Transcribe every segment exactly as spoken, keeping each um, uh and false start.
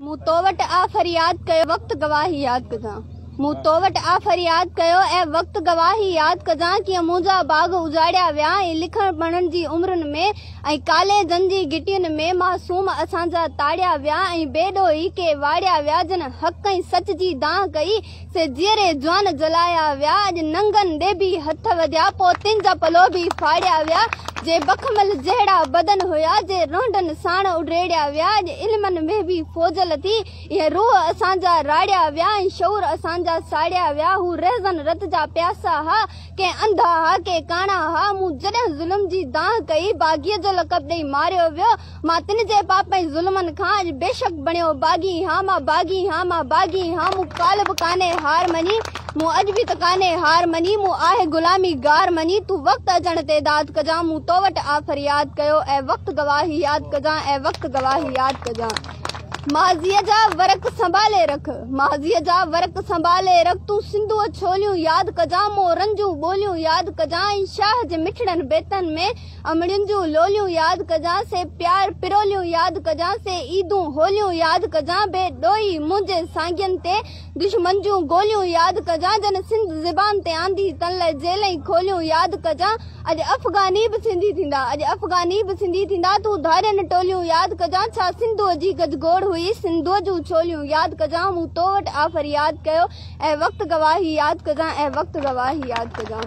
मूं तो वटि आ फरियाद कयो वक्त गवाही याद कजां। मूं तो वटि आ फरियाद कयो ऐं वक्त गवाही याद कजां कीअं मुंहिंजा बाग उजाड़िया विया ऐं लिखण पढ़ण जी उम्रनि में ऐं कालेजनि जी गिटियुनि में मासूम असांजा ताड़िया विया ऐं बेॾोही के वाड़िया विया जन हक़ ऐं सच जी दांह कई से जीअरे जवान जलाया विया अॼु नंगनि ॾे बि हथ वधिया पोतिन जा पलो बि फाड़िया विया जे बखमल जहिड़ा बदन हुया जे रोंडनि साण उॾेड़िया विया अॼु इल्मनि में बि फौजल थी इहे रूह असांजा राड़िया विया ऐं शौर असांजा साड़िया विया हू रहज़न रत जा प्यासा हा के अंधा हा के काणा हा मूं जॾहिं ज़ुल्म जी दांह कई बाग़ीअ जो लक़ब ॾेई मारियो वियो मां तिन जे पाप ऐं ज़ुल्मनि खां अॼु बेशक बणियो बाग़ी हा मां बाग़ी हा मां बाग़ी हा मूं काल बि कान्हे हार मञी मूं अॼु बि त कान्हे हार मञी मूं आहे गुलामी गार मञी तूं वक़्तु अचण ते दाद कजां मूं तो वटि आ फरियाद कयो ऐं वक़्तु गवाही याद कजां ऐं वक़्तु गवाही याद कजां। माज़ीअ जा वरक संभाले रख माज़ीअ जा वरक संभाले रख तूं सिंधुअ छोलियूं याद कजां मो रंजूं ॿोलियूं याद कजां ऐं शाह जे मिठड़नि बेतनि में अमड़ियुनि जूं लोलियूं याद कजां से प्यार पिरोलियूं याद कजां से ईदूं होलियूं याद कजां बे ॾोही मुंहिंजे सांगियनि ते दुश्मन जूं गोलियूं याद कजां जन सिंध ज़बान ते आंदी तन लाइ जेल खोलियूं याद कजां अॼु अफ़गानी बि सिंधी थींदा अॼु अफ़गानी बि सिंधी थींदा तूं धारियनि टोलियूं याद कजां छा सिंधुअ जी गजगोड़ हुई सिंधुअ जूं छोलियूं याद कजां मूं तो वटि आ फरियाद कयो ऐं वक़्तु गवाही याद कजां ऐं वक़्तु गवाही याद कजां।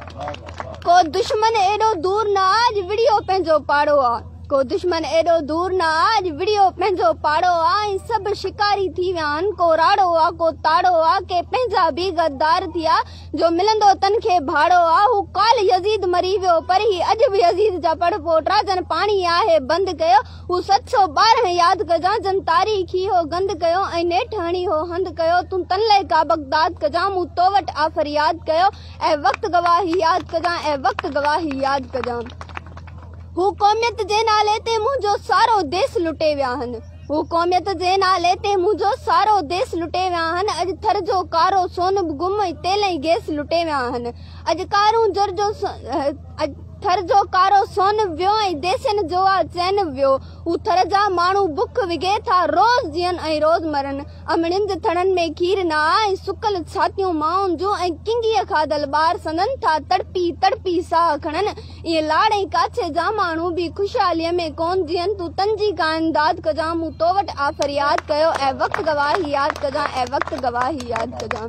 को दुश्मन एॾो दूर न आ अॼु विड़ियो पंहिंजो पाड़ो आ को दुश्मन एॾो दूर न आ अॼु विड़ियो पंहिंजो पाड़ो आ ऐं सभु शिकारी थी विया आहिनि को राड़ो आ को ताड़ो आ के पंहिंजा बि गद्दार थिया जो मिलंदो तन खे भाड़ो आ हू काल यज़ीद मरी वियो पर ही अॼु बि यज़ीद जा पड़ पोटा जन पाणी आहे बंदि कयो हू सत सौ ॿारहं यादि कजां जन तारीख़ी हो गंद कयो ऐं नेठि हणी हो हंधि कयो तूं तन लाइ का बगदाद कजां मूं तो वटि आ फरियाद कयो ऐं वक़्तु गवाही यादि कजां ऐं वक़्तु गवाही यादि कजां। हू क़ौमियत जे नाले ते मुंहिंजो सारो देश लुटे विया आहिनि हू क़ौमियत जे नाले ते मुंहिंजो सारो देश लुटे विया आहिनि अॼु थर जो कारो सोन बि गुम ऐं तेल ऐं गैस लुटे विया आहिनि अॼु कारूं जर जो थर जो कारो सोन वियो ऐं देसनि जो आ चैन वियो हू थर जा माण्हू बुख विघे था रोज़ जीअनि ऐं रोज़ मरनि अमड़ियुनि जे थड़नि में खीर न आ ऐं सुकल छातियूं माउनि जूं ऐं किंगीअ खाधल ॿार सननि था तड़पी तड़पी साह खणनि इहे लाड़ ऐं काछे जा माण्हू बि ख़ुशहालीअ में कोन जीअनि तूं तंजी का इमदाद कजां मूं तो वटि आ फरियाद कयो ऐं वक़्तु गवाही यादि कजां ऐं वक़्तु गवाही यादि कजां।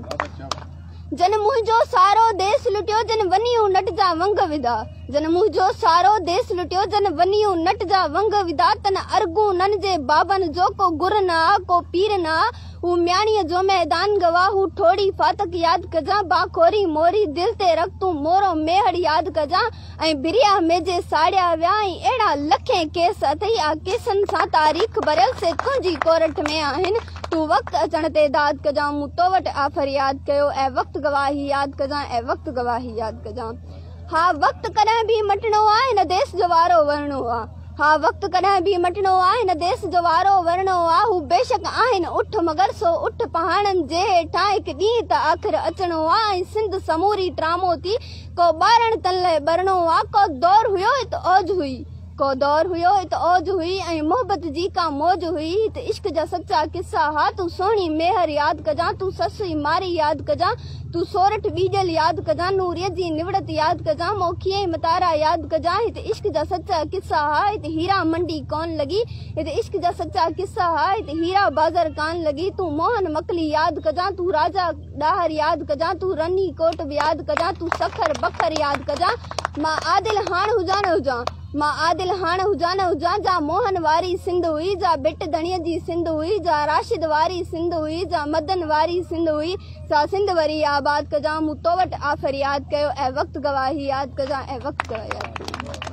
जन मुंहिंजो सारो देश लुटियो जन वनियूं नट जा वंग विधा जन मुंहिंजो सारो देश लुटियो जन वनियूं नट जा वंग विधा तन अर्गू नन जे बाबन जो को गुर न आ को पीर न आ हू म्याणीअ जो मैदान गवाह हू ठोड़ी फातक याद कजां बाखोरी मोरी दिल ते रख तूं मोरो मेहड़ याद कजां ऐं बिरिया मेजे साड़िया विया ऐं अहिड़ा लखे केस अथई आ केसनि सां तारीख़ भरियल से तुंहिंजी कोरठ में आहिनि तूं वक़्तु अचण ते दाद कजां मूं तो वटि आ फरियाद कयो ऐं वक़्तु गवाही यादि कजां ऐं वक़्तु गवाही यादि कजां। हा वक़्तु कॾहिं बि मटणो आहे हिन देश जो वारो वरणो आहे हा वक़्तु कॾहिं बि मटणो आहे हिन देश जो वारो वरणो आहे हू बेशक आहिनि उठ मगर सो उठ पहाड़नि जे हेठां हिकु ॾींहुं त आख़िर अचणो आहे ऐं सिंध समूरी ट्रामो थी को ॿारनि तन लाइ ॿरणो आहे को दौर हुयो त औज हुई को दौर हुयो त औज हुई ऐं मोहबत जी का मौज हुई त इश्क जा सचा किस्सा हा तूं सोणी मेहर यादि कजां तूं ससुई मारी यादि कजां तूं सोरठ बीजल यादि कजां नूरीअ जी निवड़त यादि कजां मोखीअ मतारा यादि कजां हिते इश्क जा सचा किस्सा हा हिते हीरा मंडी कोन लॻी हिते इश्क जा सचा किस्सा हा हिते हीरा बाज़ार कान लॻी तूं मोहन मकली यादि कजां तूं राजा ॾाहर यादि कजां तूं रनी कोट बि यादि कजां तूं सखर बखर यादि कजां मां आदिल हाण हुजां न हुजां मां आदिल हाण हुजां न हुजां जा मोहन वारी सिंध हुई जा बिट धणीअ जी सिंध हुई जा राशिद वारी सिंध हुई जा मदन वारी सिंध हुई सा सिंध वरी आबाद कजां मूं तो वटि आ फरियाद कयो ऐं वक़्तु गवाही यादि कजां ऐं वक़्तु गवाही यादि कजां।